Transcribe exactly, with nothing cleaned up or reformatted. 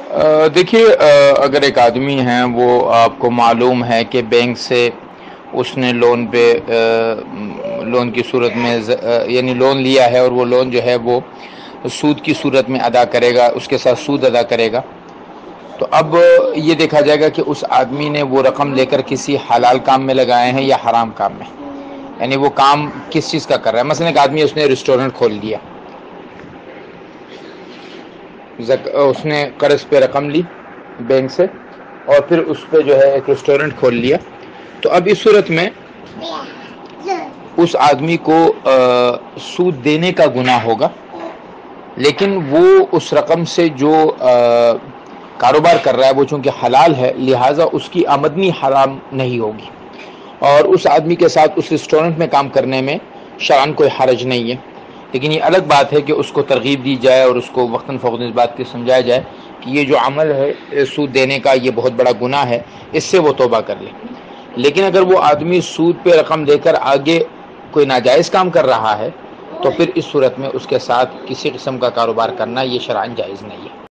دیکھیے، اگر ایک آدمی ہے وہ آپ کو معلوم ہے کہ بینک سے اس نے لون پہ لون کی صورت میں یعنی لون لیا ہے اور وہ لون جو ہے وہ سود کی صورت میں ادا کرے گا، اس کے ساتھ سود ادا کرے گا، تو اب یہ دیکھا جائے گا کہ اس آدمی نے وہ رقم لے کر کسی حلال کام میں لگائے ہیں یا حرام کام میں، یعنی وہ کام کس چیز کا کر رہا ہے۔ مثلا ایک آدمی اس نے ریسٹورنٹ کھول لیا، اس نے قرض پہ رقم لی بینک سے اور پھر اس پہ جو ہے ایک ریسٹورنٹ کھول لیا، تو اب اس صورت میں اس آدمی کو سود دینے کا گناہ ہوگا، لیکن وہ اس رقم سے جو کاروبار کر رہا ہے وہ چونکہ حلال ہے، لہٰذا اس کی آمدنی حرام نہیں ہوگی، اور اس آدمی کے ساتھ اس ریسٹورنٹ میں کام کرنے میں شرعاً کوئی حرج نہیں ہے۔ لیکن یہ الگ بات ہے کہ اس کو ترغیب دی جائے اور اس کو وقتاً فوقتاً اس بات کی سمجھایا جائے کہ یہ جو عمل ہے سود دینے کا یہ بہت بڑا گناہ ہے، اس سے وہ توبہ کر لے۔ لیکن اگر وہ آدمی سود پہ رقم لے کر آگے کوئی ناجائز کام کر رہا ہے تو پھر اس صورت میں اس کے ساتھ کسی قسم کا کاروبار کرنا یہ شرعاً جائز نہیں ہے۔